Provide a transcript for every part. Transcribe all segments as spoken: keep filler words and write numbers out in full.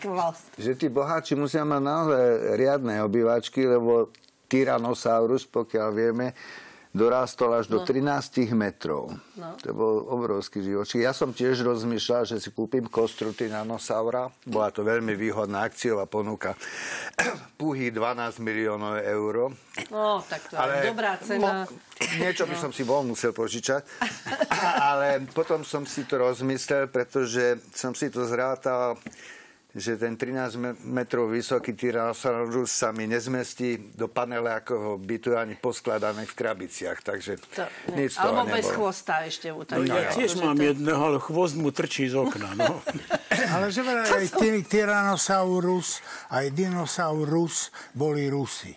že tí boháči musia mať naozaj riadne obývačky, lebo Tyrannosaurus, pokiaľ vieme, dorástol až do no. trinásť metrov. No. To bol obrovský živočík. Ja som tiež rozmýšľal, že si kúpim kostru Tyrannosaura. Bola to veľmi výhodná akciová ponuka. Puhý dvanásť miliónov eur. No, tak to je dobrá cena. Mo, niečo by no. som si bol musel požičať. Ale potom som si to rozmyslel, pretože som si to zrátal, že ten trinásť metrov vysoký Tyrannosaurus sa mi nezmestí do panelákového bytu ani poskladané v krabiciach, takže to, nič toho alebo nebolo. Bez chvosta ešte. No, ja tiež mám to... jedného, ale chvost mu trčí z okna. No. Ale že vraj aj ty, Tyrannosaurus, aj Dinosaurus boli Rusi.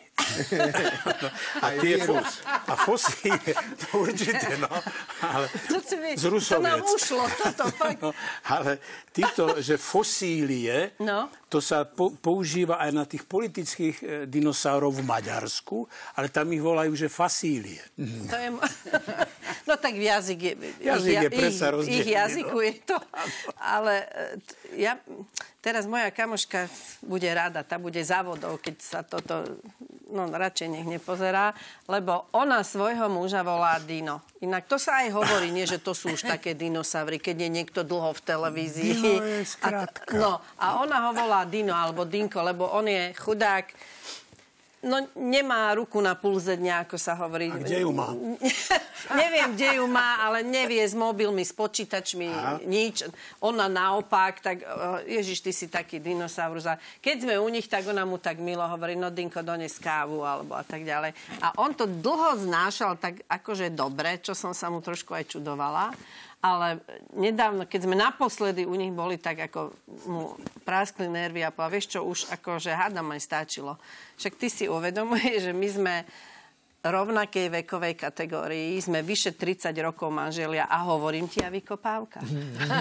A tie fos, a fosílie, to určite, no. Ale to, mi, z Rusoviec. To nám ušlo, toto fakt. No, ale týchto, že fosílie, no. to sa po, používa aj na tých politických e, dinosaurov v Maďarsku, ale tam ich volajú, že fasílie. Mm. To je... No tak jazyk je... Jazyk je predsa rozdelený. Ich jazyku no. je to. Ale ja... Teraz moja kamoška bude rada, tá bude závodov, keď sa toto, no radšej nech nepozerá, lebo ona svojho muža volá Dino. Inak to sa aj hovorí, nie, že to sú už také dinosaury, keď je niekto dlho v televízii. Dino je skratka. A, no, a ona ho volá Dino alebo Dinko, lebo on je chudák. No, nemá ruku na pulze dňa, ako sa hovorí. A kde ju má? Neviem, kde ju má, ale nevie s mobilmi, s počítačmi, Aha. nič. Ona naopak, tak Ježiš, ty si taký dinosaurus. A keď sme u nich, tak ona mu tak milo hovorí, no Dinko, dones kávu, alebo a tak ďalej. A on to dlho znášal tak akože dobre, čo som sa mu trošku aj čudovala. Ale nedávno, keď sme naposledy u nich boli, tak ako mu práskli nervy a povedal, vieš čo, už akože hádam aj stáčilo. Však ty si uvedomuješ, že my sme rovnakej vekovej kategórii, sme vyše tridsať rokov manželia a hovorím ti, a vykopávka.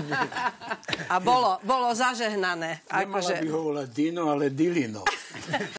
A bolo, bolo zažehnané. Nemala akože... by ho volať Dino, ale Dilino.